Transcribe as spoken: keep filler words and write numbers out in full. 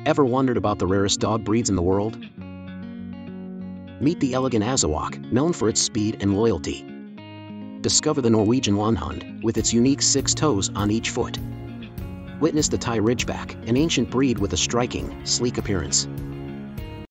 Ever wondered about the rarest dog breeds in the world? Meet the elegant Azawakh, known for its speed and loyalty. Discover the Norwegian Lundehund, with its unique six toes on each foot. Witness the Thai Ridgeback, an ancient breed with a striking, sleek appearance.